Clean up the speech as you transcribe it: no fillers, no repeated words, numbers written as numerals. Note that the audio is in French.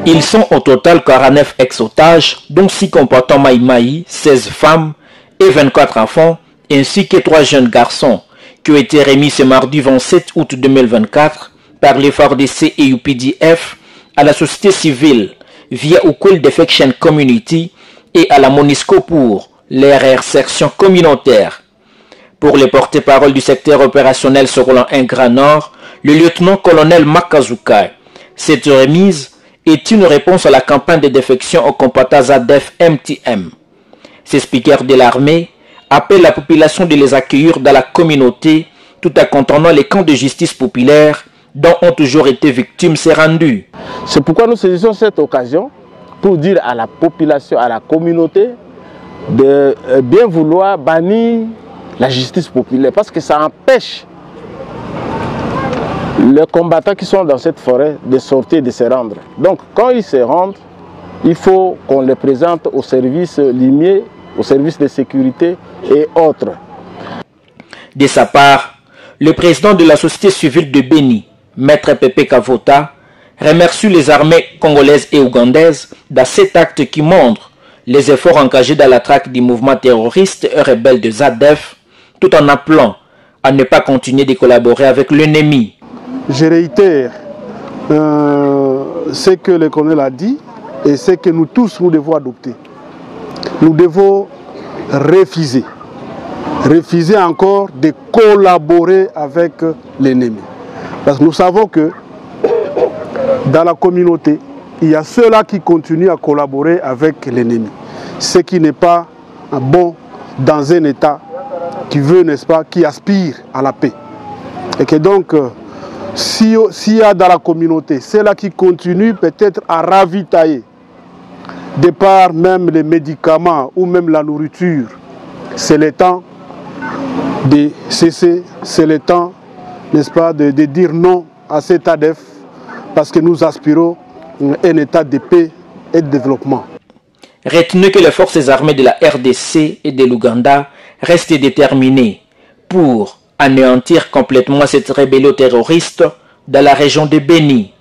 Ils sont au total 49 ex-otages, dont 6 combattants Maï-Maï, 16 femmes et 24 enfants, ainsi que 3 jeunes garçons, qui ont été remis ce mardi 27 août 2024 par les FARDC et UPDF à la société civile via Ukul Defection Community et à la MONUSCO pour leur réinsertion communautaire. Pour les porte-parole du secteur opérationnel Sorolan 1 Grand Nord, le lieutenant-colonel Makazuka, cette remise est une réponse à la campagne de défection aux combattants ADF-MTM. Ces speakers de l'armée appellent la population de les accueillir dans la communauté tout en contournant les camps de justice populaire dont ont toujours été victimes ces rendus. C'est pourquoi nous saisissons cette occasion pour dire à la population, à la communauté de bien vouloir bannir la justice populaire parce que ça empêche les combattants qui sont dans cette forêt de sortir et de se rendre. Donc quand ils se rendent, il faut qu'on les présente aux services limiers, aux services de sécurité et autres. De sa part, le président de la société civile de Béni, Maître Pepe Kavota, remercie les armées congolaises et ougandaises dans cet acte qui montre les efforts engagés dans la traque du mouvement terroriste et rebelle de ZADF, tout en appelant à ne pas continuer de collaborer avec l'ennemi. Je réitère ce que le colonel a dit et ce que nous tous nous devons adopter. Nous devons refuser encore de collaborer avec l'ennemi. Parce que nous savons que dans la communauté, il y a ceux-là qui continuent à collaborer avec l'ennemi. Ce qui n'est pas bon dans un État qui veut, n'est-ce pas, qui aspire à la paix. Et que donc, s'il y a dans la communauté ceux-là qui continuent peut-être à ravitailler, de par même les médicaments ou même la nourriture, c'est le temps de cesser, c'est le temps, n'est-ce pas, de dire non à cet ADF, parce que nous aspirons à un état de paix et de développement. Retenez que les forces armées de la RDC et de l'Ouganda restent déterminées pour anéantir complètement cette rébellion terroriste dans la région de Béni.